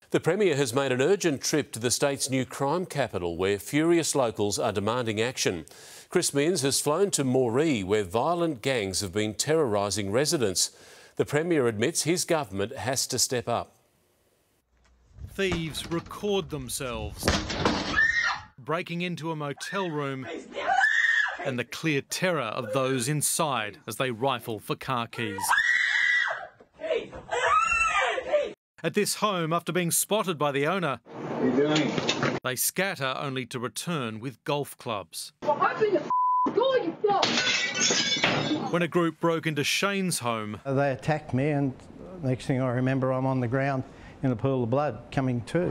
The Premier has made an urgent trip to the state's new crime capital, where furious locals are demanding action. Chris Minns has flown to Moree, where violent gangs have been terrorising residents. The Premier admits his government has to step up. Thieves record themselves breaking into a motel room and the clear terror of those inside as they rifle for car keys. At this home, after being spotted by the owner, what are you doing? They scatter only to return with golf clubs. When a group broke into Shane's home, they attacked me, and next thing I remember, I'm on the ground in a pool of blood coming to.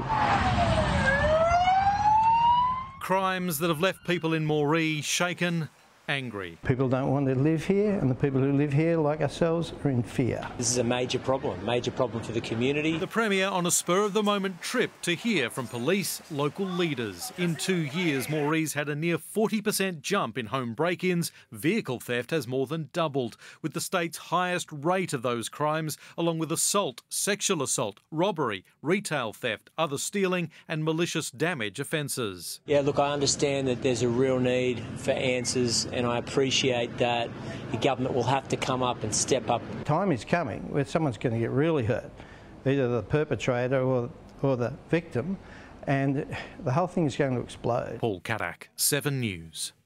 Crimes that have left people in Moree shaken, angry. People don't want to live here, and the people who live here, like ourselves, are in fear. This is a major problem for the community. The Premier on a spur-of-the-moment trip to hear from police, local leaders. In 2 years, Moree's had a near 40% jump in home break-ins. Vehicle theft has more than doubled, with the state's highest rate of those crimes, along with assault, sexual assault, robbery, retail theft, other stealing and malicious damage offences. Yeah, look, I understand that there's a real need for answers, and I appreciate that the government will have to come up and step up. Time is coming where someone's going to get really hurt, either the perpetrator or the victim, and the whole thing is going to explode. Paul Kadak, 7 News.